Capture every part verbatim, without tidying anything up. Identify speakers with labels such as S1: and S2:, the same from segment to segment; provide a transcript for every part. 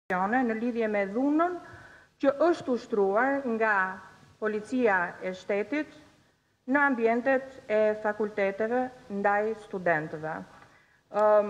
S1: në lidhje me dhunën që është ushtruar nga policia e shtetit në ambientet e fakulteteve ndaj studentëve. Um,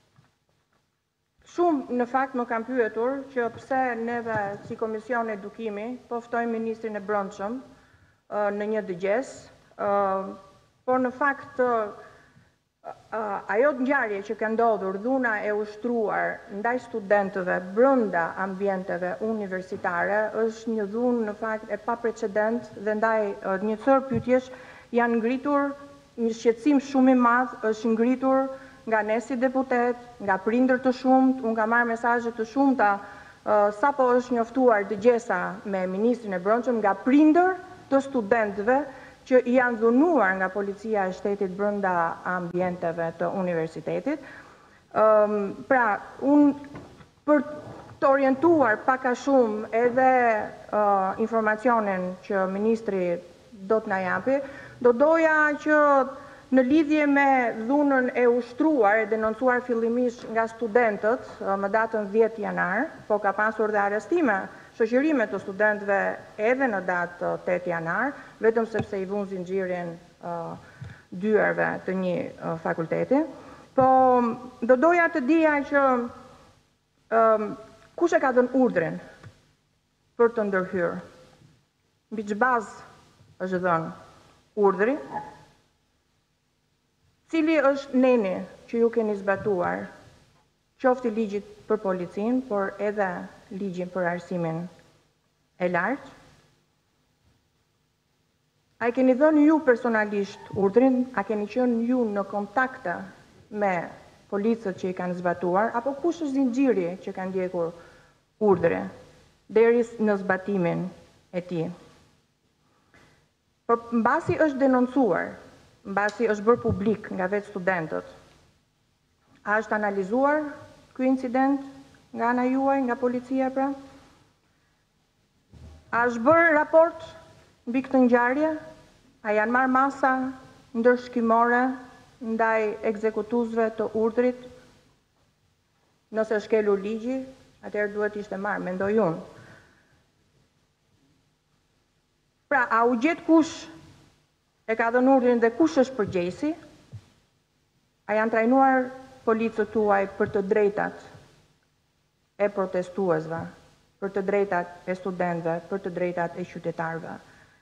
S1: shumë në fakt më kam pyetur që pse neve si Komision Edukimi po ftojmë Ministrin e Brendshëm uh, në një dëgjes, uh, por në fakt uh, Uh, ajo ngjarje që ka ndodhur, dhuna e ushtruar ndaj studentëve brenda ambienteve universitare, është një dhunë në fakt e pa precedent dhe ndaj uh, një cër pyetjesh janë ngritur një shqetësim shumë i madh, është ngritur nga ne si deputet, nga prindër të shumt, unë kam marrë mesazhe të shumta uh, sapo është njoftuar dëgjesa me Ministrin e Brendshëm nga prindër të studentëve që janë dhunuar nga policia e shtetit brenda ambienteve të universitetit. Um, pra, unë për të orientuar pak a shumë edhe uh, informacionin që Ministri do të na japi, do doja që në lidhje me dhunën e ushtruar e denoncuar fillimisht nga studentët uh, më datën dhjetë janar, po ka pasur dhe arestime shoqërime të studentëve edhe në datë tetë janar, vetëm sepse i vunë zinxhirin uh, dyerve të një uh, fakulteti. Po do doja të dija që um, kush e ka dhënë urdhrin për të ndërhyrë? Mbi çfarë bazë është dhënë urdhri? Cili është neni që ju keni zbatuar, qoftë ligjit për policinë, por edhe ligjin për arsimin e lartë? A i keni dhënë ju personalisht urdhrin, a keni qenë ju në kontakte me policët që i kanë zbatuar, apo kush është zinxhiri që kanë ndjekur urdhre deri në zbatimin e tij? Por mbasi është denoncuar, mbasi është bërë publik nga vetë studentët, a është analizuar ky incident nga ana juaj, nga policia pra? A është bërë raport mbi këtë ngjarje? A janë marrë masa ndërshkimore ndaj ekzekutuzve të urdhrit? Nëse është shkelur ligji, atëherë duhet ishte marrë, mendoj unë. Pra, a u gjet kush e ka dhënë urdhrin dhe kush është përgjegjësi? A janë trajnuar policët tuaj për të drejtat e protestuesve, për të drejtat e studentëve, për të drejtat e qytetarëve?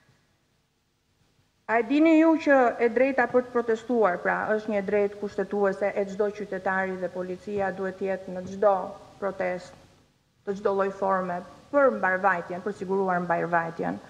S1: A e dini ju që e drejta për të protestuar, pra është një drejt kushtetuese e çdo qytetari dhe policia duhet të jetë në çdo protest, të çdo lloj forme për mbarvajtjen, për siguruar mbarvajtjen.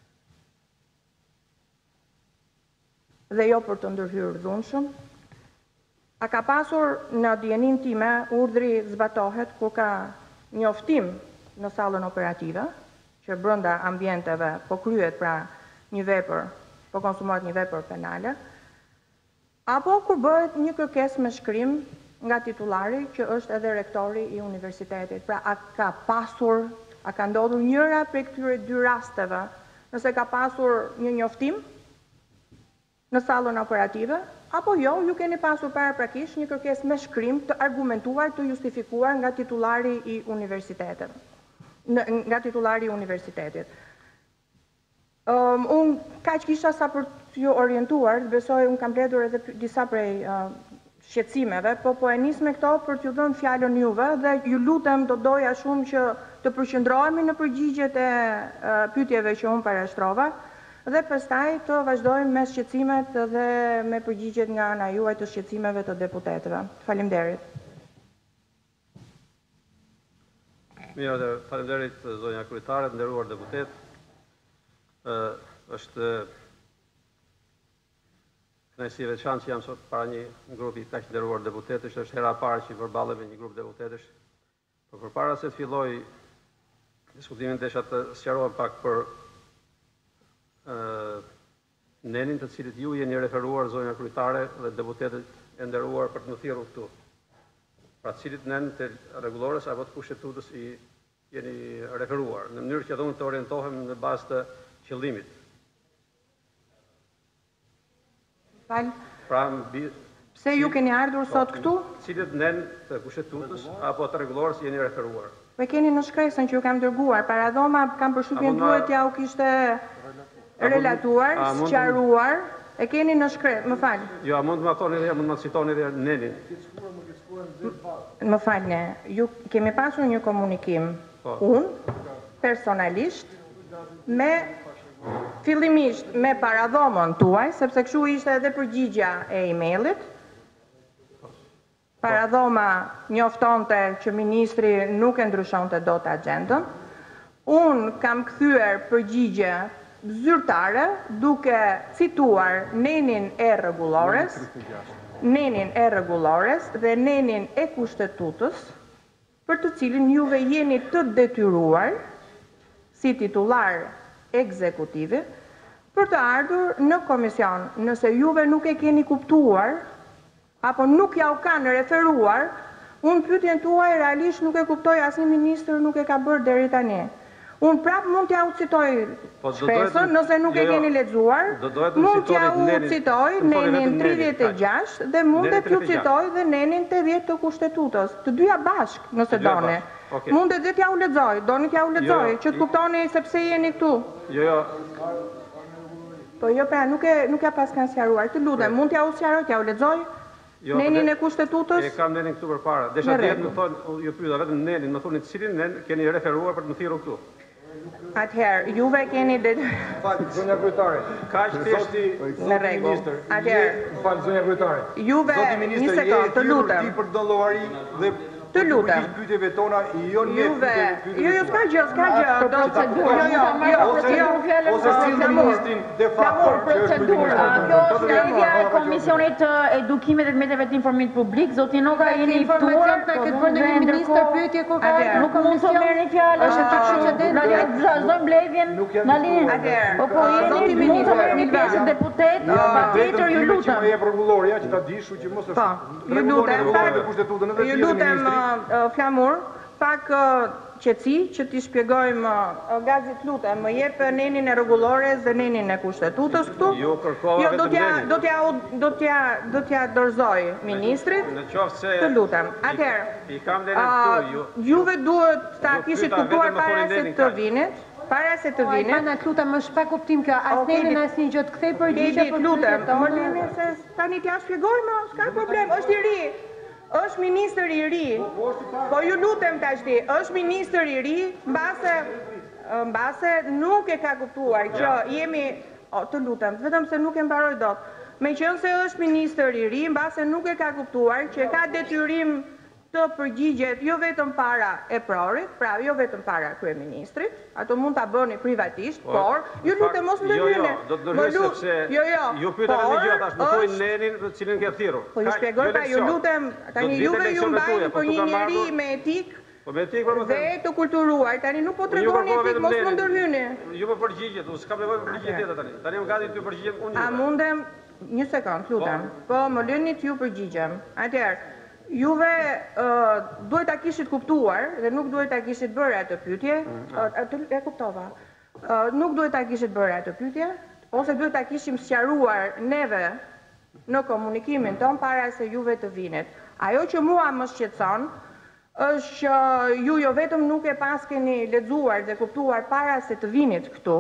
S1: Dhe jo për të ndërhyrë dhunshëm. A ka pasur në dijenin time urdhri zbatohet kur ka njoftim në sallën operative, që brenda ambienteve po kryet pra një vepër, po konsumohet një vepër penale, apo kur bëhet një kërkesë me shkrim nga titullari që është edhe rektori i universitetit. Pra a ka pasur, a ka ndodhur njëra prej këtyre dy rasteve, nëse ka pasur një njoftim në sallën operative, apo jo, ju keni pasur paraprakisht një kërkesë me shkrim të argumentuar, të justifikuar nga titullari i universitetit. Nga titullari i universitetit. Um, unë kaq kisha sa për t'ju orientuar, besoj unë kam mbledhur edhe disa prej uh, shqetësimeve, po po e nis me këto për t'ju dhënë fjalën juve dhe ju lutem do doja shumë që të përqendrohemi në përgjigjet e uh, pyetjeve që unë parashtrova dhe pastaj të vazhdojmë me shqetësimet dhe me përgjigjet nga ana juaj të shqetësimeve të deputetëve. Faleminderit.
S2: Mirë, dhe faleminderit zonja kryetare, të nderuar deputet. Uh, është kënaqësi e veçantë që jam sot para një grupi kaq nderuar deputetësh, është hera e parë që përballem me një grup deputetësh. Por përpara se të filloj diskutimin, desha të sqaroj pak për uh, nenin të cilit ju jeni referuar zonja kryetare dhe deputetët e nderuar për të më thirrur këtu. Pra cilit nen të rregullores apo të kushtetutës i jeni referuar, në mënyrë që unë të orientohem në bazë të qëllimit.
S1: Fal.
S2: Pra mbi
S1: pse ju keni ardhur sot këtu?
S2: Cilit nen të kushtetutës apo të rregullores jeni referuar.
S1: Po e keni në shkresën që ju kam dërguar, paradhoma kam përshtypjen duhet ja u kishte relatuar, sqaruar, e keni në shkresë, më fal.
S2: Jo, a mund të më thoni dhe mund të më citoni dhe nenin.
S1: Më falni, ju kemi pasur një komunikim unë personalisht me fillimisht me paradhomën tuaj, sepse kështu ishte edhe përgjigja e emailit. Paradhoma njoftonte që ministri nuk e ndryshonte dot agjendën. Unë kam kthyer përgjigje zyrtare duke cituar nenin e rregullores, nenin e rregullores dhe nenin e kushtetutës, për të cilin juve jeni të detyruar si titullar ekzekutivi për të ardhur në komision. Nëse juve nuk e keni kuptuar apo nuk ja u kanë referuar, unë pyetjen tuaj realisht nuk e kuptoj, asnjë ministër nuk e ka bërë deri tani. Unë prapë mund t'ja u citoj shpresën, nëse nuk e keni lexuar, mund t'ja u citoj nenin tridhjetë e gjashtë dhe mundet t'ju citoj dhe nenin tetëdhjetë të kushtetutës, të dyja bashkë nëse doni. Mundet dhe t'ja u lexoj, doni t'ja u lexoj, që të kuptoni sepse jeni këtu.
S2: Jo, jo.
S1: Po jo, pra, nuk e nuk ja pas kanë sqaruar. Të lutem, mund t'ja u sqaroj, t'ja u lexoj? Nenin e kushtetutës?
S2: E kam nenin këtu përpara. Desha dihet më thonë, ju pyeta vetëm nenin, më thoni cilin nen keni referuar për të më thirrur këtu.
S1: Atëherë, juve keni det...
S3: Falë, zonja kryetare.
S2: Kaq thjeshti
S1: në rregull. Atëherë,
S3: falë, zonja kryetare.
S1: Juve, një sekond, të lutem.
S3: Për dallori dhe
S1: të lutem.
S3: Pyetjeve tona janë
S1: Juve, jo, jo, s'ka gjë, s'ka gjë. Do procedurë. Jo, jo, jo, jo.
S3: Ose si ministrin de facto
S4: procedurë. Kjo është lidhja e Komisionit të Edukimit dhe të Mjeteve të Informimit Publik. Zoti Noka jeni i ftuar.
S5: Na këtë bërë një ministër pyetje kur ka
S4: nuk mund të merrni fjalën.
S5: Është të kështu
S4: Na lini të vazhdojmë mbledhjen. Na lini. Po po jeni mund të merrni pjesë deputet, patjetër ju lutem.
S3: Ju jep rregulloria që ta dishu që mos është.
S1: Po, ju lutem. Ju lutem Flamur, pak qetësi që t'i shpjegojmë Gazi, lutem, më jep nenin e rregullores dhe nenin e kushtetutës këtu.
S2: Jo, kërkova vetëm nenin.
S1: Do t'ja do t'ja do t'ja dorëzoj ministrit.
S2: Në qoftë se
S1: të lutem. Atëherë,
S2: i kam nenin këtu, ju.
S1: Juve duhet ta kishit kuptuar para se të vinit. Para se të vinit.
S5: Ana, lutem, është pa kuptim kjo. As nenin asnjë gjë të kthej përgjigje
S1: për lutem. Më lini se tani t'ja shpjegojmë, s'ka problem, është i ri. Është ministër i ri, po ju lutem tashti, është ministër i ri, mbase, mbase nuk e ka kuptuar që jemi, o, të lutem, vetëm se nuk e mbaroj dot, me qënë se është ministër i ri, mbase nuk e ka kuptuar që ka detyrim të përgjigjet jo vetëm para e prorit, pra jo vetëm para kryeministrit, ato mund ta bëni privatisht, por ju lutem mos ndërhyjni.
S2: Jo, jo, do të ndërhyj sepse ju pyeta një gjë tash, më thuaj nenin për cilin ke thirrur.
S1: Po ju shpjegoj pra, ju lutem, tani juve ju mbajnë për një njeri me etik.
S2: Po me etik për më
S1: dhe të kulturuar, tani nuk po tregoni etik, mos më ndërhyjni.
S2: Ju më përgjigjet, unë s'kam nevojë për përgjigje tjetër tani. Tani jam gati ty përgjigjem unë.
S1: A mundem një sekond, lutem. Po më lëni t'ju përgjigjem. Atëherë, juve duhet ta kishit kuptuar dhe nuk duhet ta kishit bërë atë pyetje, e kuptova. Nuk duhet ta kishit bërë atë pyetje, ose duhet ta kishim sqaruar neve në komunikimin ton para se juve të vinit. Ajo që mua më shqetëson është që ju jo vetëm nuk e pas keni lexuar dhe kuptuar para se të vinit këtu,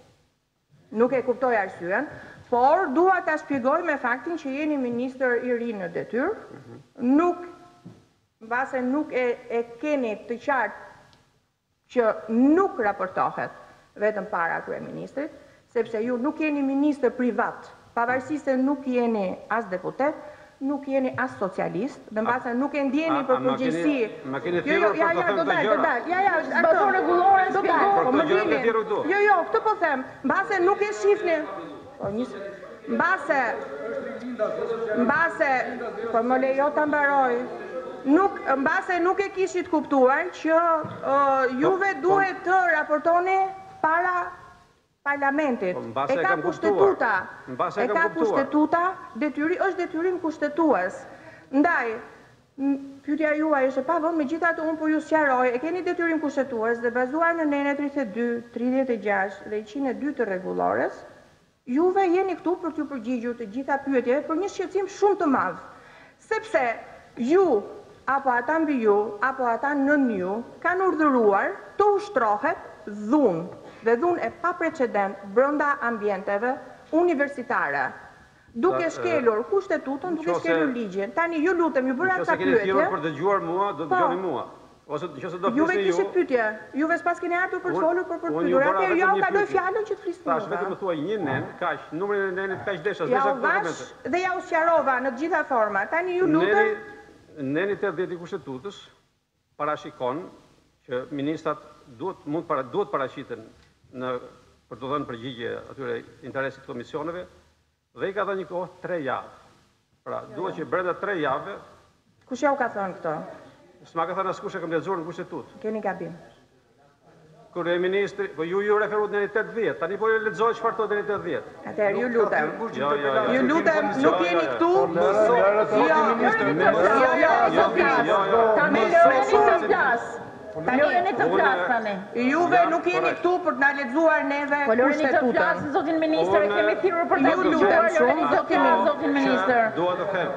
S1: nuk e kuptoj arsyen, por dua ta shpjegoj me faktin që jeni ministër i ri në detyrë, nuk, mbase nuk e, e keni të qartë që nuk raportohet vetëm para kryeministrit, sepse ju nuk jeni ministër privat, pavarësisht se nuk jeni as deputet, nuk jeni as socialist, dhe mbase nuk e ndjeni për përgjegjësi.
S2: Ma keni thirrur për të thënë të gjëra.
S1: Ja, ja, ato rregullore shpjegoj.
S2: Për të gjëra të thirrur këtu.
S1: Jo, jo, këtë po them. Mbase nuk e shihni. Po një mbase mbase po më lejo ta mbaroj. Nuk mbase nuk e kishit kuptuar që juve duhet të raportoni para Parlamentit. E ka kushtetuta. E ka kushtetuta, detyri është detyrim kushtetues. Ndaj, pyetja juaj është e pavën, megjithatë unë po ju sqaroj, e keni detyrim kushtetues dhe bazuar në nenë tridhjetë e dy, tridhjetë e gjashtë dhe njëqind e dy të rregullores, juve jeni këtu për t'ju përgjigjur të gjitha pyetjeve për një shqetësim shumë të madh. Sepse ju apo ata mbi ju, apo ata nën ju, kanë urdhëruar të ushtrohet dhunë, dhe dhunë e pa precedent brenda ambienteve universitare. Duke shkelur kushtetutën, duke shkelur ligjin. Tani ju lutem, ju bëra ca pyetje.
S2: Nëse keni thirrur për dëgjuar mua, do të dëgjoni mua. Ose nëse do
S1: Juve
S2: flisni ju.
S1: kishit pyetje. Juve s'pas keni ardhur për të folur për për pyetur. Atëherë ja u kaloj fjalën që të flisni.
S2: Tash vetëm më thuaj një nen, kaq, numrin e nenit kaq desha,
S1: Ja
S2: desha
S1: u vash dhe ja u sqarova në të gjitha forma. Tani ju lutem.
S2: Neni tetëdhjetë i kushtetutës parashikon që ministrat duhet mund para duhet paraqiten në për të dhënë përgjigje atyre interesit komisioneve dhe i ka dhënë një kohë tre javë. Pra, duhet që brenda tre javë.
S1: Kush ja u ka thënë këto?
S2: S'ma ka thënë askush, e kam lexuar në kushtetutë.
S1: Keni gabim.
S2: Kryeministri, po ju ju referuat neni tetëdhjetë, tani po ju lexoj çfarë thotë neni tetëdhjetë.
S1: Atëherë ju lutem.
S2: Jo, jo, jo.
S1: Ju lutem, nuk jeni këtu.
S4: Tani lëreni të flas. Lëreni të flas tani.
S1: Juve nuk jeni këtu për të na lexuar neve
S4: Po lëreni të flas,
S1: kushtetutën.
S4: zotin ministër, e kemi thirrur për të
S1: Ju
S4: dëgjuar.
S1: lutem shumë,
S4: Lëreni të flas, zotin ministër.
S2: Dua të them.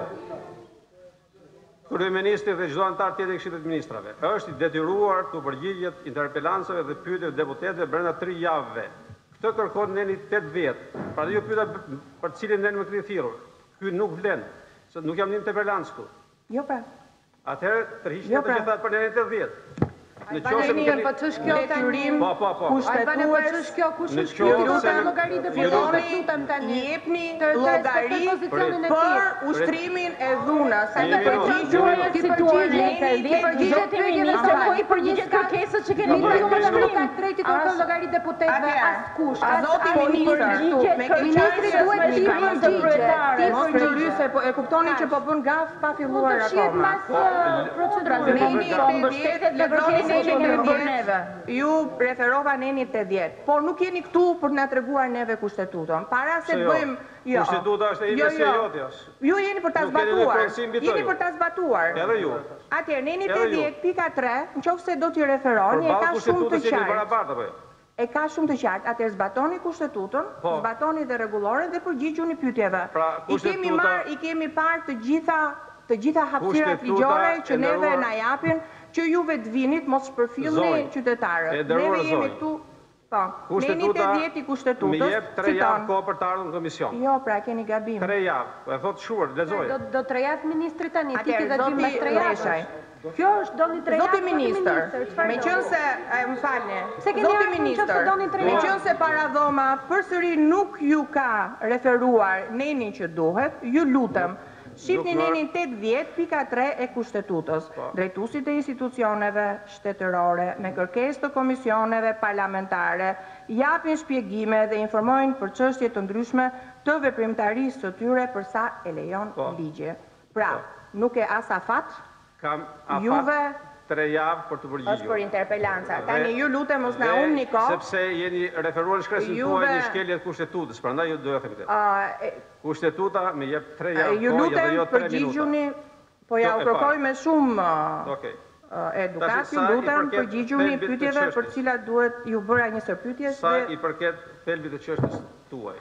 S2: Kryeministri dhe çdo antar tjetër i Këshillit të Ministrave është i detyruar të përgjigjet interpelancave dhe pyetjeve të deputetëve brenda tre javëve. Këtë kërkon neni tetëdhjetë. Pra ju pyeta për cilin nen më keni thirrur. Ky nuk vlen, se nuk jam një interpelancë këtu.
S1: Jo pra.
S2: Atëherë tërhiqni
S1: Jo,
S2: të
S1: pra.
S2: gjitha për neni tetëdhjetë. Në qoftë se
S5: Albania,
S2: nuk
S5: po
S2: keni
S5: ç'është kjo tani?
S2: Po, po, po.
S5: Albania, po ç'është kjo? Kush
S2: Në
S5: është kjo?
S2: qoftë
S5: Do
S2: se
S5: të
S2: nuk-
S5: llogari të
S2: ju
S5: fillon
S2: lutem-
S5: lutem tani.
S1: Jepni
S5: Të
S1: llogari
S5: respektoj pozicionin e
S1: për
S5: tij.
S1: ushtrimin e dhunës. Sa
S2: Një
S1: të
S2: minutë,
S1: përgjigjuar
S2: një
S1: ti
S4: Situar
S1: përgjigje
S4: në tetëdhjetë, zotin ministër, po i përgjigjet kërkesës që keni
S5: Nuk
S4: bërë
S5: ju
S4: në
S5: më
S4: shkrim.
S5: ka treti kërkon llogari deputetëve
S1: Atëherë,
S5: askush.
S1: a zoti
S5: as-
S1: ministër,
S5: përgjigjet,
S1: me
S5: ministri
S1: keqardhje
S5: duhet
S1: me
S5: të
S1: shkrim
S5: përgjigje.
S1: të
S5: Ti
S1: Mos
S5: përgjigje.
S1: përlyse, po e kuptoni që po bën gaf pa filluar
S5: Do shihet
S1: akoma.
S5: mas uh, procedurës.
S1: Neni
S4: Po mbështetet në kërkesën që kemi bërë neve.
S1: Ju referova neni tetëdhjetë, por nuk jeni këtu për të na treguar neve kushtetutën. Para se
S2: Se
S1: të
S2: jo.
S1: bëjmë, jo.
S2: Kushtetuta është e ime,
S1: Jo,
S2: se
S1: jo.
S2: jote është.
S1: Ju jeni për ta
S2: Nuk keni
S1: zbatuar.
S2: referenci mbi to
S1: Jeni
S2: ju.
S1: për ta zbatuar.
S2: Edhe ju.
S1: Atëherë neni
S2: Edhe ju.
S1: tetëdhjetë pika tre, nëse do t'i referoni, e
S2: Përballë
S1: ka shumë të
S2: kushtetutës jemi
S1: qartë.
S2: barabartë apo jo?
S1: E ka shumë të qartë. Atëherë zbatoni kushtetutën,
S2: Po.
S1: zbatoni dhe rregulloren dhe përgjigjuni pyetjeve.
S2: Pra,
S1: I kemi
S2: kushtetuta-
S1: marr, i kemi parë të gjitha të gjitha hapësirat
S2: Kushtetuta
S1: ligjore që
S2: e
S1: neve
S2: nderuar-
S1: na japin, që juve të vinit mos shpërfillni
S2: Zonjë,
S1: qytetarët.
S2: e nderuar
S1: Neve jemi
S2: zonjë.
S1: këtu. Po, neni
S2: Kushtetuta
S1: tetëdhjetë i kushtetutës.
S2: më jep tre
S1: citon.
S2: javë kohë për të ardhur në komision.
S1: Jo, pra keni gabim.
S2: Tre javë. E thot shur, lexoj.
S5: Do do tre javë ministri tani, ti ke
S1: Atëherë,
S5: gabim
S1: zoti
S5: pas tre javësh.
S1: Leshaj.
S5: Kjo është doni tre javë.
S1: Zoti ministër,
S5: çfarë
S1: me
S5: do?
S1: qënë se, e, më falni,
S5: Se keni
S1: zoti
S5: ardhur në
S1: ministër,
S5: qoftë se doni tre
S1: me
S5: javë.
S1: qënë se para dhoma përsëri nuk ju ka referuar neni që duhet, ju lutem, shifni
S2: Nuk më-
S1: nenin tetëdhjetë pika tre e kushtetutës. Drejtuesit e institucioneve shtetërore me kërkesë të komisioneve parlamentare japin shpjegime dhe informojnë për çështje të ndryshme të veprimtarisë së tyre për sa e lejon
S2: Po.
S1: ligji. Pra, nuk e as afat,
S2: Kam afat
S1: Juve
S2: tre javë për të
S1: është për
S2: përgjigjur.
S1: interpelanca.
S2: Dhe-
S1: Tani ju lutem mos na
S2: Dhe
S1: humni kohë.
S2: Sepse jeni referuar në shkresën
S1: Juve-
S2: tuaj në shkelje të kushtetutës, prandaj ju doja të them këtë.
S1: A, e,
S2: Kushtetuta më jep tre
S1: a,
S2: javë
S1: ju
S2: kohë
S1: lutem
S2: dhe jo tre minuta.
S1: përgjigjuni, po ja
S2: Jo,
S1: u
S2: e
S1: kërkoj
S2: para.
S1: me shumë uh,
S2: Okej.
S1: uh, edukati,
S2: Tashi, sa i
S1: lutem
S2: përket
S1: përgjigjuni
S2: thelbit të
S1: pyetjeve për
S2: çështjes.
S1: cilat duhet ju bëra një sër pyetjes
S2: Sa
S1: dhe
S2: i përket thelbit të çështjes tuaj.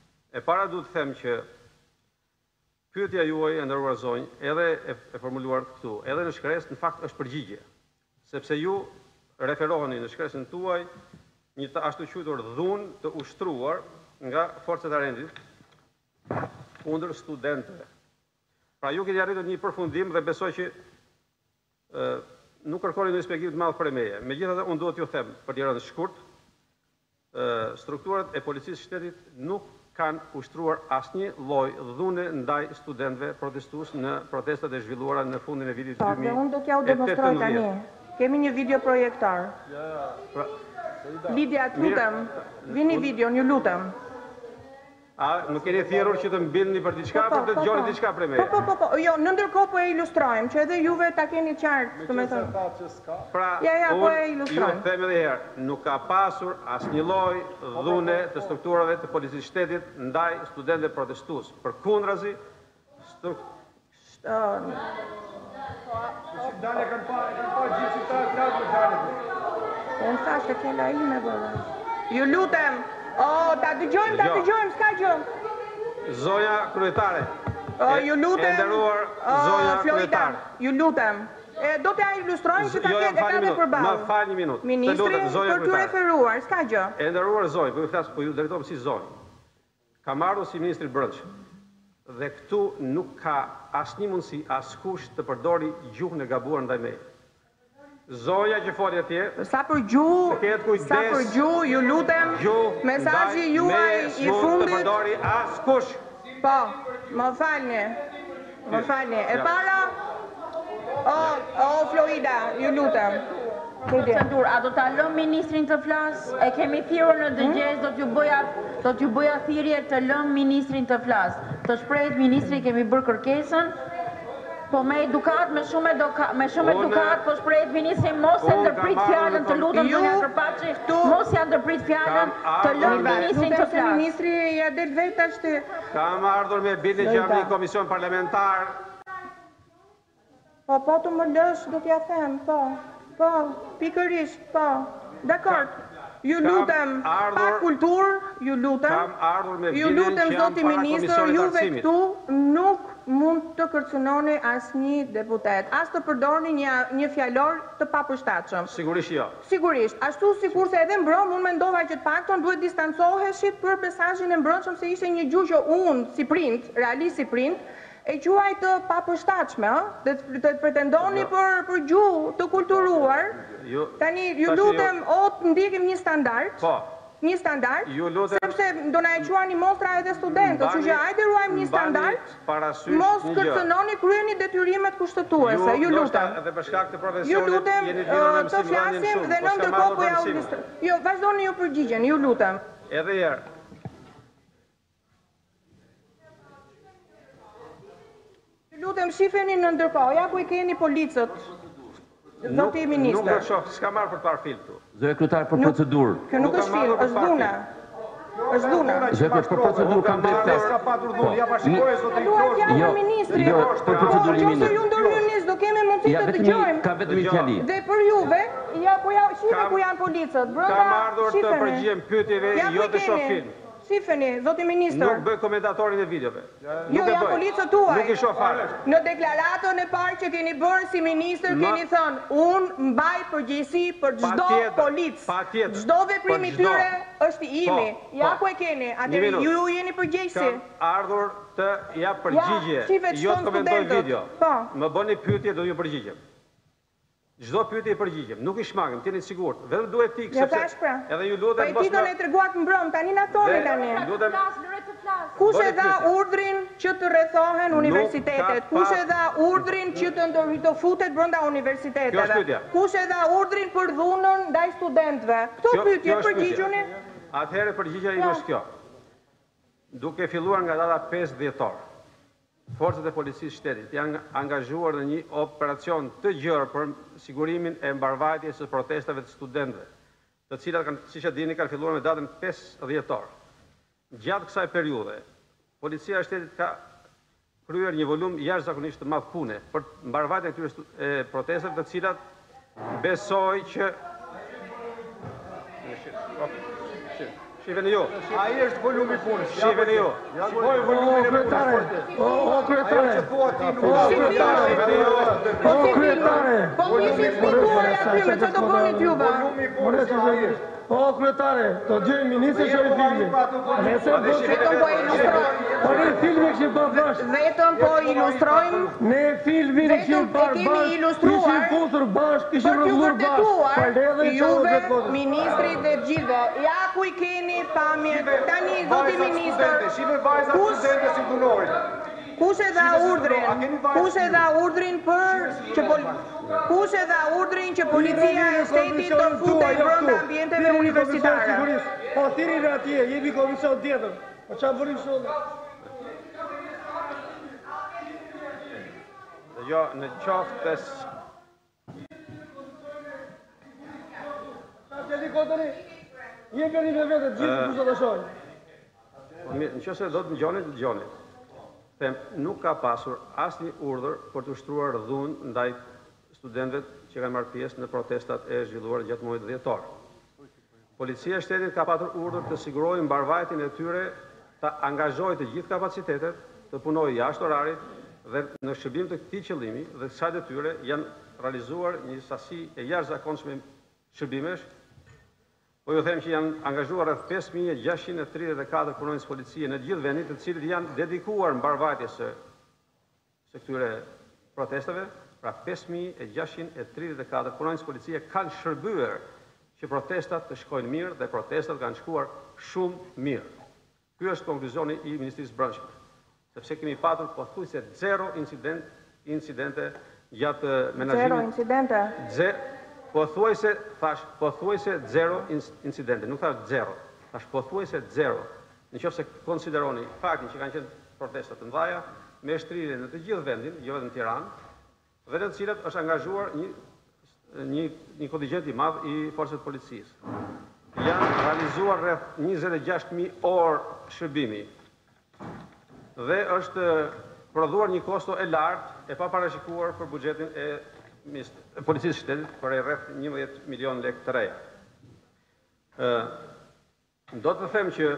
S2: E para duhet të them që pyetja juaj e nderuar zonjë, edhe e, e formuluar këtu, edhe në shkresë në fakt është përgjigje. Sepse ju referoheni në shkresën tuaj një të ashtu quajtur dhunë të ushtruar nga forcat e rendit kundër studentëve. Pra ju keni arritur një përfundim dhe besoj që ë, nuk kërkoni një shpjegim të madh për meje. Megjithatë unë duhet t'ju them për të rënë shkurt, ë, strukturat e policisë shtetit nuk kanë ushtruar asnjë lloj dhune ndaj studentëve protestues në protestat e zhvilluara në fundin e vitit
S1: po,
S2: dy
S1: dhe
S2: mijë e
S1: unë do t'ja u demonstroj tani.
S2: tetëmbëdhjetë.
S1: Kemi një video projektor.
S2: Pra,
S1: Lidia, të lutem, vini videon, ju lutem.
S2: a nuk keni thirrur që të mbillni për diçka,
S1: Po,
S2: për të
S1: po,
S2: dëgjoni
S1: po.
S2: diçka prej
S1: Po,
S2: meje?
S1: po, po, po, jo, në ndërkohë po e ilustrojmë, që edhe juve ta keni qartë, të me thënë.
S2: Pra,
S1: Ja, ja, po e
S2: unë
S1: ilustrojmë.
S2: ju them edhe herë, nuk ka pasur asnjë lloj dhune të strukturave të policisë shtetit ndaj studentëve protestues. Përkundrazi, stru-
S1: Ë,
S3: Dale kanë pa, kanë pa gjithë qytetarët lartë me dale.
S1: Unë thash të kella ime, bërë. Ju lutem, o, ta dëgjojmë, ta
S2: Dëgjoj.
S1: dëgjojmë, s'ka gjë.
S2: Zoja kryetare,
S1: Uh, ju lutem,
S2: E nderuar
S1: uh,
S2: zonja
S1: Florida,
S2: kryetar.
S1: ju lutem. E, do t'ja ilustrojmë që ta
S2: Jo,
S1: ketë
S2: më fal një
S1: e ka dhe
S2: minutë.
S1: përballë.
S2: Më fal një minutë. Të
S1: Ministri,
S2: lutem, zonja
S1: për t'ju
S2: kryetare.
S1: referuar, s'ka gjë.
S2: E nderuar zonjë, po ju flas, po ju drejtohem si zonjë. Kam ardhur si ministri i Brendshëm. Dhe këtu nuk ka asnjë mundësi askush të përdori gjuhën e gabuar ndaj meje. Zonja që foli atje,
S1: Sa për gjuhë,
S2: Të ketë kujdes.
S1: sa për gjuhë, ju lutem,
S2: gjuhë
S1: mesazhi
S2: ndaj
S1: juaj
S2: meje
S1: i
S2: s'mund të
S1: fundit.
S2: përdori askush.
S1: Po, më falni. Më falni. E
S2: Ja.
S1: para, o, o Florida, ju lutem. Kujdes.
S4: Procedur, a do ta lëm ministrin të flas? E kemi thirrur në dëgjes, do t'ju bëja do t'ju bëja thirrje të lëm ministrin të flas. Të shprehet ministri, kemi bërë kërkesën. Po me edukat, me shumë edukat, me shumë
S2: Unë-
S4: edukat, po shprehet ministri mos e
S2: Unë
S4: ndërprit
S2: kam
S4: fjalën, të
S2: ardhur-
S4: lutem
S1: Ju-
S4: zonja Kërpaçi,
S1: tu-
S4: mos ja ndërprit fjalën,
S2: Kam
S4: të lëm
S2: ardhur me-
S4: ministrin të
S1: Lutem se
S4: flas.
S1: ministri ja del vetë ashtë.
S2: Kam ardhur me bindje që jam një komision parlamentar.
S1: Po, po të më lësh, do t'ja them, po. Po, pikërisht, po. Dakord. Ju
S2: Kam
S1: lutem,
S2: ardhur-
S1: pa kulturë, ju lutem.
S2: Kam ardhur me
S1: Ju
S2: bindjen
S1: lutem,
S2: që jam
S1: zoti
S2: para
S1: ministër,
S2: komisionit
S1: juve
S2: arsimit.
S1: këtu nuk mund të kërcënoni asnjë deputet, as të përdorni një, një fjalor të papërshtatshëm.
S2: Sigurisht jo.
S1: Sigurisht, ashtu sikurse edhe mbrëm, unë mendova që të paktën duhet distancoheshit për mesazhin e mbrëmshëm se ishte një gjuhë që unë si print, realisht si print, e quaj të papërshtatshme, ë? Dhe të, të pretendoni
S2: Jo.
S1: për për gjuhë të kulturuar.
S2: Ju
S1: Tani ju
S2: tash
S1: lutem o të ndjekim një standard.
S2: Po.
S1: Një standard,
S2: Ju lutem-
S1: sepse do na e quani mostra edhe studentët, kështu që hajde ruajmë një
S2: mbani
S1: standard.
S2: parasysh
S1: Mos
S2: një gjë.
S1: kërcënoni kryeni detyrimet kushtetuese, ju
S2: ndoshta
S1: lutem.
S2: Edhe për shkak të
S1: Ju
S2: profesionit
S1: lutem
S2: jeni
S1: ë,
S2: lidhur me
S1: të
S2: mësim dhënien
S1: flasim
S2: shumë.
S1: dhe
S2: po
S1: në
S2: s'kam
S1: ndërkohë
S2: ardhur
S1: po
S2: për
S1: ja u
S2: mësim.
S1: listë. Jo, vazhdoni ju përgjigjen, ju lutem.
S2: Edhe herë.
S1: Ju lutem shifeni në ndërkohë, ja ku i keni policët.
S2: Nuk
S1: Zoti
S2: nuk do
S1: ministër.
S2: të shoh, s'kam marrë për të parë film këtu.
S6: Zë kryetar për procedurë.
S1: Kjo nuk
S2: Nuk kam
S1: është film,
S2: marrë për
S1: është
S2: fakt.
S1: dhuna. Është dhuna.
S6: Zë për procedurë kam drejt flas.
S3: Ska patur dhunë, ja bashkojë zoti
S1: Dua
S3: Krosh.
S1: fjalën
S6: Jo,
S1: ministri.
S6: jo, për procedurë,
S1: Po,
S6: ministër.
S1: nëse ju ndërhynis, do kemi mundësi
S6: Ja
S1: të
S6: vetëm
S1: dëgjojmë.
S6: i- ka vetëm një fjali.
S1: Dhe për juve, ja po ja shife
S2: Kam-
S1: ku janë policët. Brenda
S2: Kam ardhur të
S1: shifeni.
S2: përgjigjem pyetjeve,
S1: Ja ku
S2: jo
S1: i
S2: të shoh
S1: keni.
S2: film.
S1: Shifeni, zoti ministër.
S2: Nuk bëj komentatorin e videove.
S1: Jo,
S2: Nuk e
S1: janë
S2: bëj.
S1: policët tuaj.
S2: Nuk i shoh fare.
S1: Në deklaratën e parë që keni bërë si ministër,
S2: Ma-
S1: keni thënë, unë mbaj përgjegjësi për çdo
S2: Patjetër,
S1: polic.
S2: patjetër.
S1: Çdo veprim i
S2: Për çdo.
S1: tyre është i imi.
S2: Po,
S1: Ja
S2: po.
S1: ku e keni.
S2: Një
S1: Atëherë
S2: minutë.
S1: ju jeni përgjegjësi.
S2: Kam ardhur të jap përgjigje,
S1: shive që
S2: jo të
S1: thonë
S2: komentoj
S1: studentët.
S2: video.
S1: Po.
S2: Më bëni pyetje do ju përgjigjem. Çdo pyetje i përgjigjem, nuk i shmangëm, jeni sigurt. Vetëm duhet tik
S1: Ja thash pra.
S2: edhe ju
S1: Po
S2: lutem
S1: e
S2: mos
S1: titën e treguat mbrëm, tani na thoni
S2: Dhe-
S1: tani.
S2: Lutem,
S1: Kush e
S2: bëni
S1: dha
S2: pyetje.
S1: urdhrin që të rrethohen universitetet?
S2: ka
S1: Kush
S2: pas-
S1: e dha urdhrin që të ndër- të futet brenda
S2: Kjo është
S1: universiteteve?
S2: pyetja.
S1: Kush e dha urdhrin për dhunën ndaj studentëve? Këto
S2: Kjo-
S1: pyetje
S2: kjo është
S1: përgjigjuni.
S2: pyetja. Atëherë përgjigja ime është kjo. Duke filluar nga data pesë dhjetor, forcat e policisë shtetit janë angazhuar në një operacion të gjerë për sigurimin e mbarvajtjes së protestave të studentëve, të cilat kanë, siç e dini, kanë filluar me datën pesë dhjetor. Gjatë kësaj periudhe, policia e shtetit ka kryer një volum jashtëzakonisht të madh pune për mbarvajtjen e këtyre stu- e protestave, të cilat besoj që Shifeni ju,
S3: Ai është volumi i punës.
S2: shifeni ju.
S3: Shikoj volumin e punës.
S7: O, o kryetare,
S3: Që thua ti nuk
S7: o
S3: ka.
S7: kryetare, o kryetare,
S1: Po ti ishit fituar ja pyme që të bënit juve.
S3: Volumi i punës që ai është.
S7: o kryetare, të gjej ministri që i filmi. Nëse do
S1: Vetëm po ilustrojmë.
S7: po ne filmi kishim pa bash.
S1: Vetëm po ilustrojmë
S7: Ne filmin
S1: Vetëm
S7: kishim
S1: e
S7: par
S1: kemi
S7: bash,
S1: ilustruar
S7: kishim puthur bash, kishim
S1: për t'ju
S7: rrëllur bash.
S1: vërtetuar
S7: Paledhe që
S1: juve,
S7: vetë votë.
S1: ministri dhe gjithve. Ja ku i keni pamje. Tani zoti
S3: Vajzat
S1: ministër.
S3: studente, shive vajzat
S1: Kush
S3: studente si punojnë.
S1: Kush e dha urdhrin?
S3: A keni vajzë
S1: Kush e dha urdhrin për që pol Kush e dha urdhrin që policia e shtetit të futej brenda ambienteve universitare?
S7: Po thirrin atje, jemi komision tjetër. Po çfarë bërim sot?
S2: Jo, në qoftë s-
S7: Atje di kodoni. Jepeni me vetë gjithë kush do të shohin.
S2: po mirë, në qoftë se do të ngjoni, të ngjoni. Them, nuk ka pasur asnjë urdhër për të ushtruar dhunë ndaj studentëve që kanë marrë pjesë në protestat e zhvilluara gjatë muajit dhjetor. Policia e shtetit ka patur urdhër të sigurojë mbarvajtjen e tyre, ta angazhojë të gjithë kapacitetet të punojë jashtë orarit dhe në shërbim të këtij qëllimi dhe kësaj detyre janë realizuar një sasi e jashtëzakonshme shërbimesh. Po ju them që janë angazhuar rreth pesë mijë e gjashtëqind e tridhjetë e katër punonjës policie në gjithë vendin, të cilët janë dedikuar mbarvajtjes së së këtyre protestave. Pra pesë mijë e gjashtëqind e tridhjetë e katër punonjës policie kanë shërbyer që protestat të shkojnë mirë dhe protestat kanë shkuar shumë mirë. Ky është konkluzioni i Ministrisë së Brendshme, sepse kemi patur pothuajse zero incident, incidente gjatë menaxhimit.
S1: Zero incidente.
S2: Ze, pothuajse thash pothuajse zero incidente, nuk thash zero, thash pothuajse zero. Nëse konsideroni faktin që kanë qenë protesta të mëdha me shtrirje në të gjithë vendin, jo vetëm në Tiranë, dhe në të cilat është angazhuar një një një kontingjent i madh i forcave të policisë. Janë realizuar rreth njëzet e gjashtë mijë orë shërbimi dhe është prodhuar një kosto e lartë e paparashikuar për buxhetin e policisë shtetit për rreth njëmbëdhjetë milion lekë të reja. Do të them që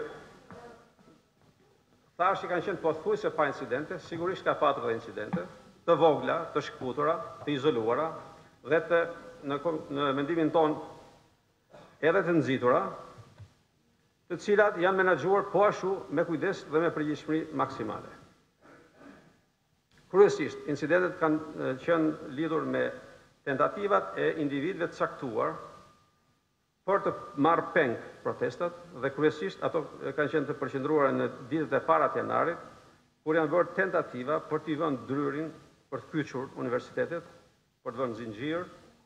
S2: thash që kanë qenë pothuajse pa incidente, sigurisht ka patur dhe incidente të vogla, të shkputura, të izoluara dhe të në, në mendimin ton edhe të nxitura, të cilat janë menaxhuar po ashtu me kujdes dhe me përgjegjësi maksimale. Kryesisht, incidentet kanë qenë lidhur me tentativat e individëve të caktuar për të marrë peng protestat dhe kryesisht ato kanë qenë të përqendruara në ditët e para të janarit, kur janë bërë tentativa për t'i vënë dryrin për të kyçur universitetet, për të vënë zinxhir,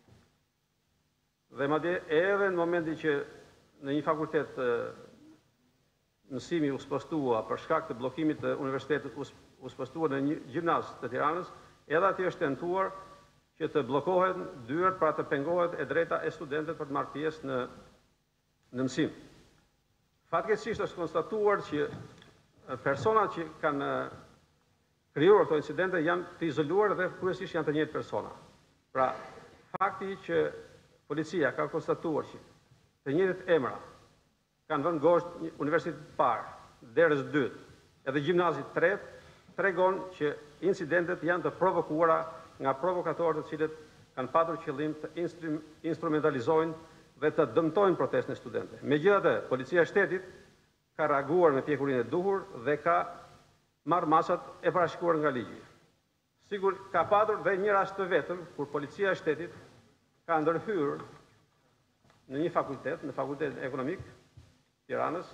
S2: dhe madje edhe në momentin që në një fakultet mësimi u spostua për shkak të bllokimit të universitetit u spostua në një gjimnaz të Tiranës, edhe atje është tentuar që të bllokohen dyert pra të pengohet e drejta e studentëve për të marrë pjesë në në mësim. Fatkeqësisht është konstatuar që personat që kanë krijuar këto incidente janë të izoluar dhe kryesisht janë të njëjtë persona. Pra, fakti që policia ka konstatuar që të njëjtët emra kanë vënë goshtë universitetit të parë, derës dytë, edhe gjimnazit tretë, tregon që incidentet janë të provokuara nga provokatorët të cilët kanë patur qëllim të instrum, instrumentalizojnë dhe të dëmtojnë protestën e studentëve. Megjithatë, policia e shtetit ka reaguar me pjekurinë e duhur dhe ka marrë masat e parashikuar nga ligji. Sigur ka patur dhe një rast të vetëm kur policia e shtetit ka ndërhyrë në një fakultet, në Fakultetin Ekonomik Tiranës,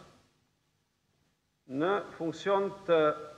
S2: në funksion të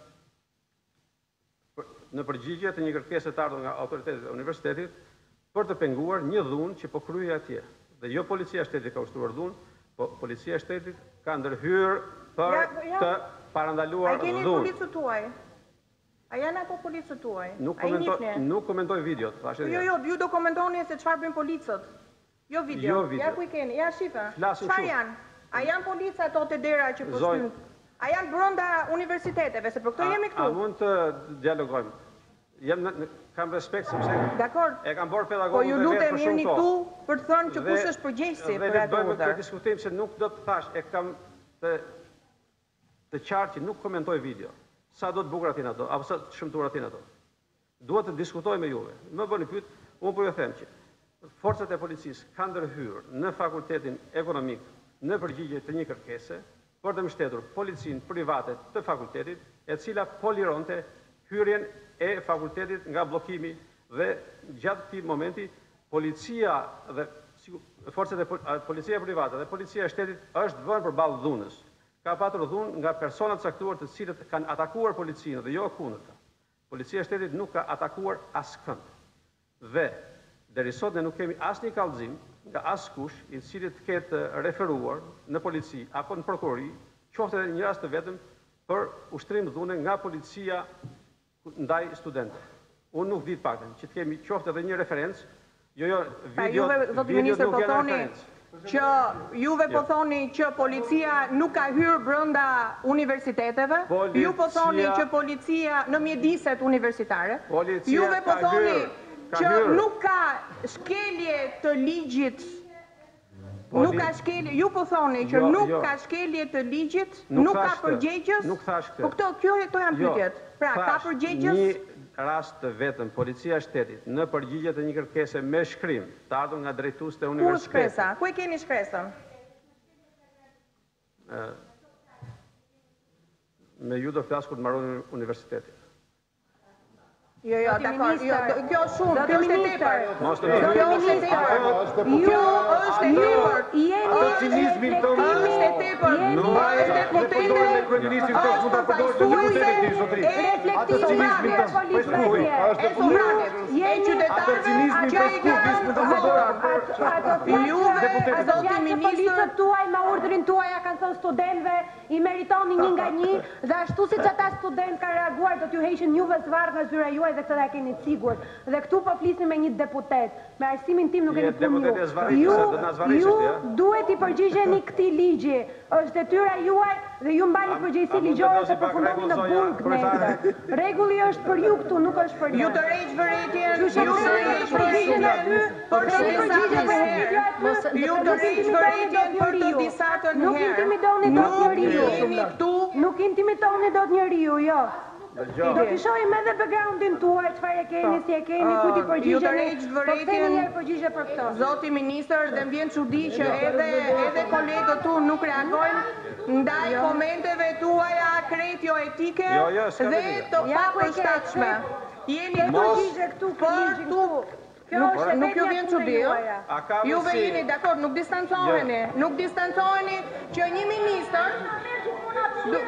S2: në përgjigje të një kërkese të ardhur nga autoritetet e universitetit për të penguar një dhunë që po kryej atje. Dhe jo policia e shtetit ka ushtruar dhunë, po policia e shtetit ka ndërhyrë për
S1: Ja, ja.
S2: të parandaluar
S1: A keni
S2: dhunë.
S1: policët tuaj? A janë apo policët tuaj?
S2: Nuk
S1: A i
S2: komentoj,
S1: njihni?
S2: nuk komentoj videot, thashë.
S1: Jo, jo, ju do komentoni se çfarë bëjnë policët. Jo video.
S2: Jo video.
S1: Ja ku i keni? Ja shifa.
S2: Flasim
S1: Çfarë
S2: shumë.
S1: janë? A janë policë ato të dera që po
S2: Zonjë.
S1: shtyjnë? A janë brenda universiteteve, se për këto jemi
S2: A, a
S1: këtu.
S2: mund të dialogojmë? Jam në, në, kam respekt sepse
S1: Dakor.
S2: e kam bërë pedagogun
S1: Po ju
S2: dhe vetë
S1: lutem
S2: për
S1: jeni
S2: shumë kohë.
S1: këtu për të thënë që
S2: Dhe-
S1: kush është përgjegjësi
S2: dhe
S1: për
S2: le të
S1: atë
S2: bëjmë këtë
S1: urdhër.
S2: diskutim se nuk do të thash, e kam të të qartë që nuk komentoj video. Sa do të bukur atin ato, apo sa të shëmtuar atin ato. Duhet të diskutoj me juve. Më bëni pyet, unë po ju them që forcat e policisë kanë ndërhyrë në Fakultetin Ekonomik në përgjigje të një kërkese për të mbështetur policinë private të fakultetit, e cila po lironte hyrjen e fakultetit nga bllokimi dhe gjatë këtij momenti policia dhe forcat e pol- policia private dhe policia e shtetit është vënë përballë dhunës. Ka patur dhunë nga persona të caktuar të cilët kanë atakuar policinë dhe jo kundërta. Policia e shtetit nuk ka atakuar askënd. Dhe deri sot ne nuk kemi asnjë kallëzim nga askush i cili të ketë referuar në polici apo në prokurori, qoftë edhe një rast të vetëm për ushtrim dhune nga policia ndaj studentëve. Unë nuk di të paktën që të kemi qoftë edhe një referencë, jo jo
S1: Pra
S2: video
S1: juve, zoti
S2: video
S1: ministër,
S2: nuk
S1: po
S2: janë
S1: thoni
S2: referencë.
S1: që juve po
S2: Jo.
S1: thoni që policia nuk ka hyrë brenda universiteteve,
S2: Policia-
S1: ju po thoni që policia në mjediset universitare,
S2: Policia
S1: juve po
S2: ka
S1: thoni
S2: hyrë, ka
S1: që
S2: hyrë.
S1: nuk ka shkelje të ligjit Nuk ka shkelje, ju po thoni që
S2: Jo,
S1: nuk
S2: jo.
S1: ka shkelje të ligjit,
S2: Nuk
S1: nuk ka
S2: thash këtë.
S1: përgjegjës.
S2: Nuk thash këtë.
S1: Po këto, kjo këto janë
S2: Jo,
S1: pyetjet. Pra, ka
S2: thash,
S1: përgjegjës?
S2: Një rast të vetëm, policia e shtetit, në përgjigje të një kërkese me shkrim, të ardhur nga drejtues të
S1: Ku
S2: universitetit.
S1: shkresa? Ku e keni shkresën?
S2: Me ju do flas kur të mbaroni universitetin.
S1: Jo, jo,
S5: Zoti
S1: dakor, jo,
S5: minister,
S1: kjo shumë,
S5: zoti
S1: kjo është e
S5: minister,
S1: tepër.
S2: Mos të
S1: Kjo
S2: bëni.
S1: është e tepër.
S5: Ju
S1: Kjo është e tepër.
S5: jeni
S3: Atë cinizmin tonë.
S1: Është e tepër.
S3: Nuk
S1: Është
S3: e përdorin me kryeministrin tonë, mund ta përdorin në deputetin e zotërisë. Atë cinizmin tonë. Po shkruaj, është
S1: E sovranit, e qytetarëve,
S3: Atë cinizmin
S1: që
S3: për
S1: i
S3: skupis mund ta përdorin.
S1: Juve, zoti ministër,
S5: Policët tuaj me urdhrin tuaj ja kanë thënë studentëve i meritoni një nga një dhe ashtu siç ata student kanë reaguar do t'ju heqin juve zvarr nga zyra juaj dhe këtë e keni të sigurt. Dhe këtu po flisni me një deputet. Me arsimin tim nuk
S2: Je
S5: keni punë
S2: deputet e
S5: ju.
S2: zvarrisë,
S5: Ju,
S2: se do na zvarrisësh
S5: ju
S2: ti, ja?
S5: duhet i përgjigjeni këtij ligji. Është detyra juaj dhe ju mbani përgjegjësi
S2: a mund të
S5: ligjore
S2: vendosi
S5: se
S2: pak
S5: përfundoni në
S2: rregull, zonja
S5: burg
S2: kryetare?
S5: nesër. Rregulli është për ju këtu, nuk është për ne.
S1: ju të rejtë vëretjen,
S5: Ju
S1: ju
S5: shë
S1: të
S5: përgjigje
S1: rejtë
S5: përgjigje
S1: vëretjen,
S5: aty,
S1: për
S5: për
S1: të
S5: të përgjigje
S1: disatën
S5: për
S1: herë.
S5: herë.
S1: Ju të rejtë vëretjen për të disatën herë.
S5: Nuk intimidoni dot
S1: Nuk
S5: njeriu.
S1: jemi këtu.
S5: Nuk intimidoni dot njeriu, jo.
S2: Dëgjoj.
S5: Do t'i shohim edhe backgroundin tuaj, çfarë e keni, si e keni, ku ti
S1: Ju të
S5: përgjigjeni.
S1: rejtë
S5: Po
S1: vëretjen.
S5: ktheni një herë përgjigje për këtë.
S1: Zoti ministër, dhe m'vjen çudi që edhe edhe kolegët tu nuk reagojnë ndaj komenteve tuaja kretjo-etike
S2: Jo, jo, s'ka
S1: dhe
S2: lidhje.
S1: të
S5: Ja, ku e ke,
S1: papërshtatshme. Jeni
S5: Ke
S1: këtu
S5: përgjigje këtu, ke
S1: për
S5: ligjin
S1: tu.
S5: këtu. Kjo
S1: Nuk,
S5: është e
S1: nuk ju
S5: vetmja
S1: vjen
S5: punë
S1: çudi, ë?
S5: juaja.
S2: A ka
S1: Juve
S2: mundësi?
S1: jeni dakord, nuk distancoheni, nuk distancoheni që një ministër du-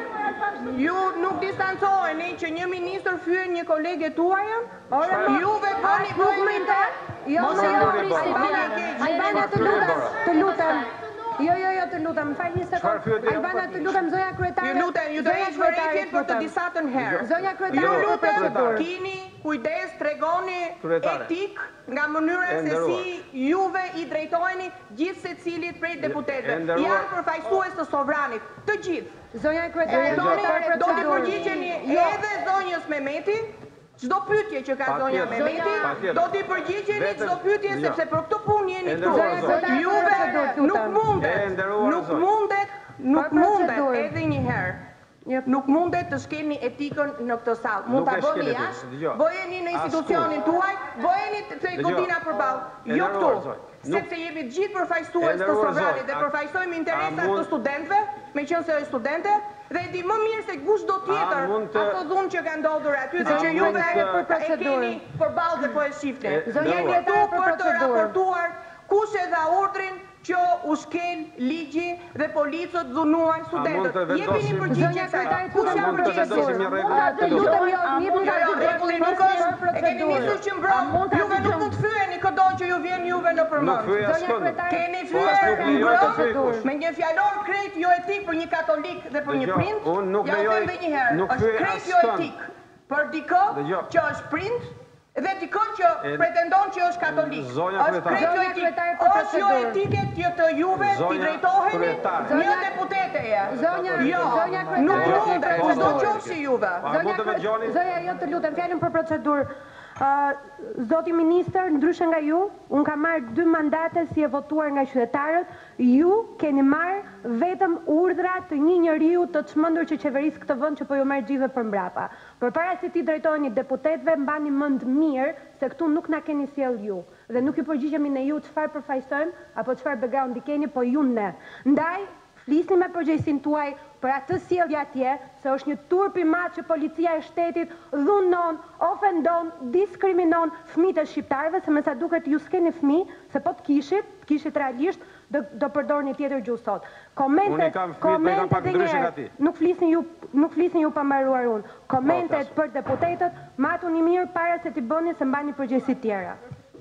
S1: ju nuk distancoheni që një ministër fyen një kolege tuajën?
S5: Ora,
S1: Juve bëni
S5: nuk
S1: bëni
S5: më
S1: të
S5: Jo,
S4: Mos
S5: jo,
S4: e
S5: jo,
S4: ndori
S5: prisni,
S4: Albana.
S5: Albana, Albana, të lutem, të lutem. Jo, jo, jo, të lutem, më fal një
S2: Çfarë
S5: sekond.
S2: pyetje?
S5: Albana, të lutem, zonja kryetare.
S1: Ju lutem, ju të
S5: zonja
S1: heq
S5: kryetare,
S1: vëretjen për të
S5: lutem.
S1: disatën herë.
S5: Zonja
S1: Ju
S5: kryetare, për
S1: lutem,
S5: procedurë.
S1: kini kujdes, tregoni
S2: Kryetare.
S1: etik nga mënyra
S2: E
S1: se
S2: nderuar.
S1: si juve i drejtojeni gjithë secilit prej deputetëve.
S2: e nderuar.
S1: Janë përfaqësues të sovranit, të gjithë.
S5: Zonja kryetare,
S1: E
S5: për
S1: doni, do t'i
S5: procedurë.
S1: përgjigjeni
S5: Jo.
S1: edhe zonjës Mehmeti, çdo pyetje që ka
S2: Pa
S1: zonja
S2: tjetër.
S1: Mehmeti,
S2: Pa
S1: do t'i përgjigjeni
S2: Vetëm-
S1: çdo pyetje
S2: jo.
S1: sepse për këtë punë jeni
S2: E
S1: këtu.
S2: nderuar,
S5: zonja.
S1: Juve
S5: Procedurë,
S1: nuk
S5: lutem.
S1: mundet,
S2: E nderuar,
S1: nuk
S2: zonja.
S1: mundet, nuk
S5: Për
S1: mundet
S5: procedurë.
S1: edhe një herë.
S5: Jep.
S1: Nuk mundet të shkelni etikën në këtë sallë. Mund
S2: Nuk
S1: ta
S2: e
S1: bëni
S2: shkel
S1: jashtë,
S2: etikën, dëgjoj.
S1: bëheni në institucionin tuaj, bëheni te
S2: Dëgjoj.
S1: godina përballë,
S2: E
S1: jo
S2: nderuar,
S1: këtu.
S2: zonjë. Nuk-
S1: Sepse jemi të gjithë përfaqësues
S2: E
S1: të
S2: nderuar,
S1: sovranit
S2: zonjë.
S1: dhe
S2: A-
S1: përfaqësojmë interesat
S2: a mund-
S1: të studentëve, me qenë se është studente, dhe e di më mirë se kushdo tjetër
S2: mund të-
S1: ato dhunë që ka ndodhur aty dhe
S2: A
S1: që
S2: mund
S1: juve
S2: të-
S1: e keni përballë dhe po e shifni.
S2: E,
S1: Jeni
S2: nderuar.
S1: këtu
S5: Për
S1: për të
S5: procedurë.
S1: raportuar kush e dha urdhrin që u shkel ligji dhe policët dhunuan
S2: mund
S1: studentët.
S2: të vendosim-
S1: Jepini përgjigje
S5: Zonja
S1: kësaj.
S5: kryetare,
S1: Kush
S5: të
S1: janë
S2: mund të
S1: përgjegjësit?
S2: vendosim një rregull?
S5: Mund të lutem, jo,
S4: A
S5: një
S4: mund
S1: Jo,
S4: ta
S1: jo,
S5: minutë.
S1: rregulli nuk
S5: Për
S1: është, e keni
S5: procedurë.
S1: nisur që
S4: A
S1: mbron,
S4: mund ta
S1: juve nuk
S4: dëgjojmë?
S1: mund të fyeni këdo që ju vjen juve në
S2: Nuk
S1: përmend.
S2: fyej
S5: Zonja
S2: askënd.
S5: kryetare,
S1: Keni
S2: Po as nuk
S1: fyer
S2: lejohet të fyej
S1: mbron
S2: kush.
S1: me një fjalor krejt jo etik për një katolik dhe për një
S2: Dëgjoj,
S1: prind.
S2: unë nuk
S1: ja u
S2: lejoj-
S1: them edhe një herë,
S2: nuk
S1: është
S2: fyej
S1: krejt jo
S2: askënd.
S1: etik për dikë
S2: Dëgjoj.
S1: që është prind dhe dikë që
S2: E-
S1: pretendon që është katolik.
S2: Zonja
S1: Është
S2: kryetare.
S1: krejt jo
S5: Zonja
S1: etik.
S5: kryetare, për
S1: Është jo
S5: procedurë.
S1: etike që të juve t'i
S2: Zonja
S1: drejtoheni
S2: kryetare.
S1: një
S5: Zonja-
S1: deputete e.
S5: Zonja,
S1: Jo,
S5: zonja kryetare,
S1: nuk
S5: për
S1: mundet,
S5: procedurë.
S1: çdo qofshi juve.
S2: A mund të më dëgjoni?
S5: Zonja, jo të lutem, fjalën për procedurë. Uh, Zoti ministër, ndryshe nga ju, unë kam marrë dy mandate si e votuar nga qytetarët, ju keni marrë vetëm urdhra të një njeriu të çmendur që qeverisë këtë vend që po ju merr gjithë për mbrapa. Përpara se ti drejtoheni deputetëve, mbani mend mirë se këtu nuk na keni sjell ju dhe nuk ju përgjigjemi ne ju çfarë përfaqësojmë apo çfarë background keni, po ju ne. Ndaj flisni me përgjegjësinë tuaj për atë sjellje atje, se është një turp i madh që policia e shtetit dhunon, ofendon, diskriminon fëmijët e shqiptarëve, se me sa duket ju s'keni fëmijë, se po të kishit, të kishit realisht, do, do përdorni tjetër gjuhë sot.
S2: Unë
S5: Komentet,
S2: i kam fëmijët, po i kam pak
S5: komentet e
S2: ndryshe
S5: njerë,
S2: nga ti.
S5: nuk flisni ju, nuk flisni ju pa mbaruar unë. Komentet
S2: Po,
S5: për deputetët, matuni mirë para se t'i bëni se mbani përgjegjësi tjera.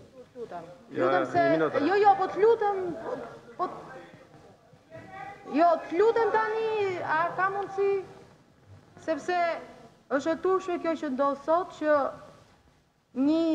S2: Jo,
S8: Lutem se,
S2: një minutë.
S8: jo, jo, po të lutem, po, jo, të lutem tani, a ka mundësi, sepse është e turshme kjo që ndodhë sot, që një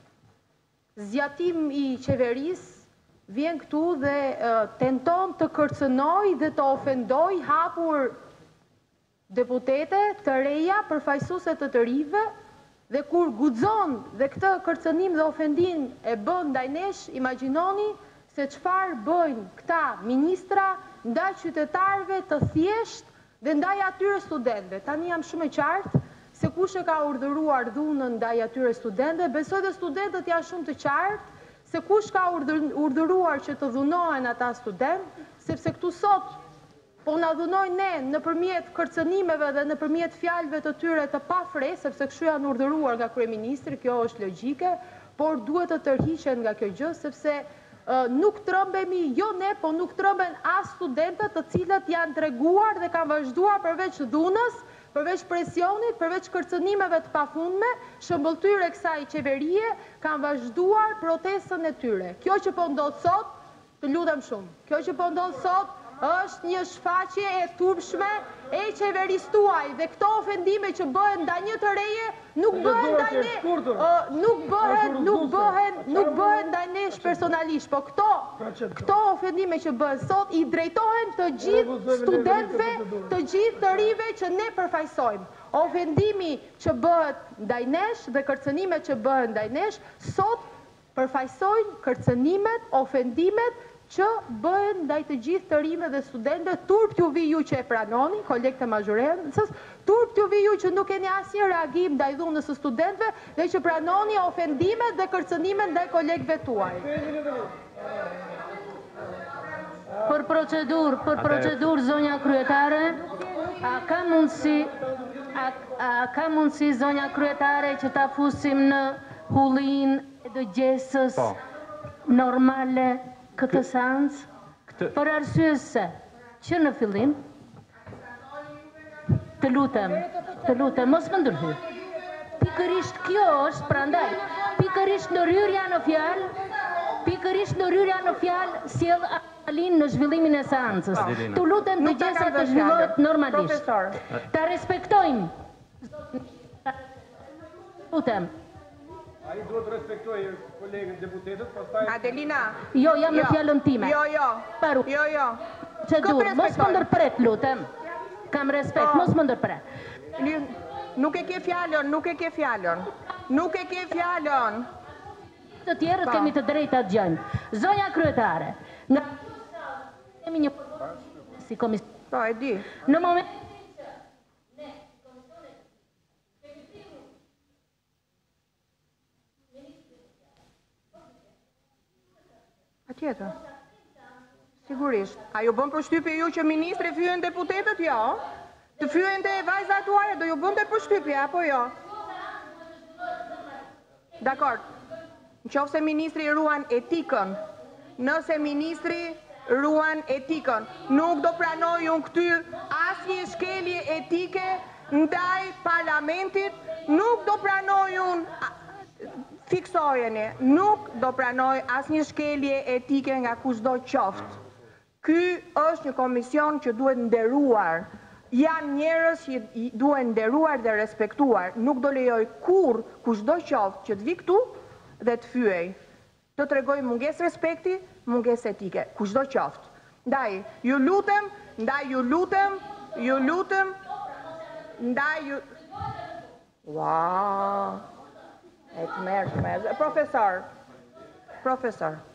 S8: zjatim i qeverisë vjen këtu dhe uh, tenton të kërcënoj dhe të ofendoj hapur deputete të reja, përfaqësuese të të rive, dhe kur guxon dhe këtë kërcënim dhe ofendim e bën ndaj nesh, imagjinoni se çfarë bëjnë këta ministra ndaj qytetarëve të thjesht dhe ndaj atyre studentëve. Tani jam shumë e qartë se kush e ka urdhëruar dhunën ndaj atyre studentëve, besoj dhe studentët janë shumë të qartë se kush ka urdhëruar që të dhunohen ata studentë, sepse këtu sot po na dhunojnë ne nëpërmjet kërcënimeve dhe nëpërmjet fjalëve të tyre të pafre, sepse kështu janë urdhëruar nga kryeministri, kjo është logjike, por duhet të tërhiqen nga kjo gjë, sepse nuk trëmbemi, jo ne, po nuk trëmben as studentët të cilët janë treguar dhe kanë vazhduar përveç dhunës, përveç presionit, përveç kërcënimeve të pafundme, shëmbëltyre kësaj qeverie, kanë vazhduar protestën e tyre. Kjo që po ndodh sot, të lutem shumë, kjo që po ndodh sot është një shfaqje e turpshme e qeverisë tuaj dhe këto ofendime që bëhen ndaj një të reje nuk bëhen ndaj ne, nuk bëhen, nuk bëhen, nuk bëhen ndaj nesh personalisht, po këto, këto ofendime që bëhen sot i drejtohen të gjithë studentëve, të gjithë të rive që ne përfaqësojmë. Ofendimi që bëhet ndaj nesh dhe kërcënimet që bëhen ndaj nesh sot përfaqësojnë kërcënimet, ofendimet që bëhen ndaj të gjithë të rive dhe studentëve. Turp t'ju vi ju që e pranoni, kolegë të mazhorencës, turp t'ju vi ju që nuk keni asnjë reagim ndaj dhunës së studentëve dhe që pranoni ofendimet dhe kërcënimet ndaj kolegëve tuaj.
S9: Për procedurë, për procedurë, zonja kryetare, a ka mundësi, a, a ka mundësi zonja kryetare që ta fusim në hullin e dëgjesës normale këtë seancë, për arsye se që në fillim, të lutem, të lutem, mos më ndërhy. Pikërisht kjo është, prandaj, pikërisht ndërhyrja në fjalë, pikërisht ndërhyrja në fjalë sjell alin në zhvillimin e seancës. Të lutem të gjesa të zhvillohet normalisht. Ta respektojmë. Lutem.
S7: A i duhet të respektoj kolegën deputetët, pastaj...
S1: Adelina...
S9: Jo, jam në fjallën time.
S1: Jo, jo.
S9: Paru.
S1: Jo, jo.
S9: Procedur, mos më ndërpret, lutem. Kam respekt, mos më ndërpret.
S1: Nuk e ke fjallën, nuk e ke fjallën. Nuk e ke fjallën.
S9: Të tjerët kemi të drejta të gjënë. Zonja kryetare, në... kemi një... si komision...
S1: Po, e di.
S9: Në moment...
S1: Tjetër. Sigurisht. A ju bën përshtypje ju që ministri fyen deputetët, jo? Të fyen të vajzat tuaja, do ju bën të përshtypje, apo jo? Dakor. Në qoftë se ministri ruan etikën, nëse ministri ruan etikën, nuk do pranoj unë këty asnjë shkelje etike ndaj parlamentit, nuk do pranoj unë fiksojeni, nuk do pranoj asnjë shkelje etike nga kushdo qoftë. Ky është një komision që duhet nderuar. Janë njerëz që duhen nderuar dhe respektuar. Nuk do lejoj kur kushdo qoftë që të vi këtu dhe të fyej. Të tregoj mungesë respekti, mungesë etike, kushdo qoftë. Ndaj, ju lutem, ndaj ju lutem, ju lutem, ndaj ju... Wow! E të mërë, të mërë. Profesor, profesor.